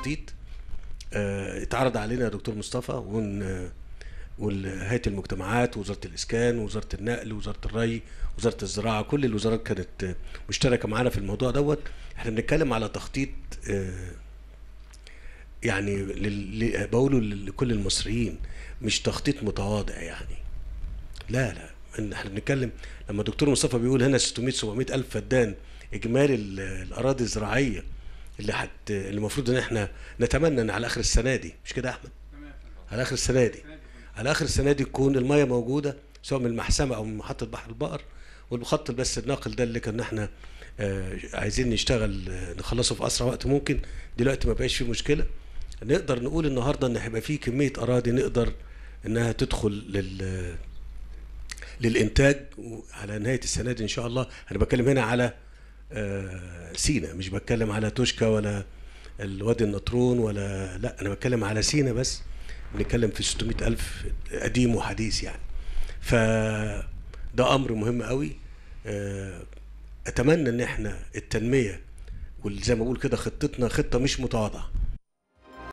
تخطيط اتعرض علينا يا دكتور مصطفى وهيئة المجتمعات ووزارة الإسكان ووزارة النقل ووزارة الري ووزارة الزراعة، كل الوزارات كانت مشتركة معانا في الموضوع دوت. احنا بنتكلم على تخطيط يعني بقوله لكل المصريين، مش تخطيط متواضع يعني، لا لا. احنا بنتكلم لما الدكتور مصطفى بيقول هنا 600 700 الف فدان اجمالي الاراضي الزراعيه اللي المفروض ان احنا نتمنى ان على اخر السنه دي، مش كده يا احمد؟ على اخر السنه دي، على اخر السنه دي تكون الميه موجوده سواء من المحسمه او من محطه بحر البقر، والخط بس الناقل ده اللي كنا احنا عايزين نشتغل نخلصه في اسرع وقت ممكن، دلوقتي ما بقاش فيه مشكله. نقدر نقول النهارده ان هيبقى فيه كميه اراضي نقدر انها تدخل للانتاج على نهايه السنه دي ان شاء الله. انا بتكلم هنا على سينا، مش بتكلم على توشكا ولا الوادي النطرون ولا، لا انا بتكلم على سينا بس. بنتكلم في 600 الف قديم وحديث يعني. فده امر مهم قوي. اتمنى ان احنا التنميه، وزي ما بقول كده خطتنا خطه مش متواضعه،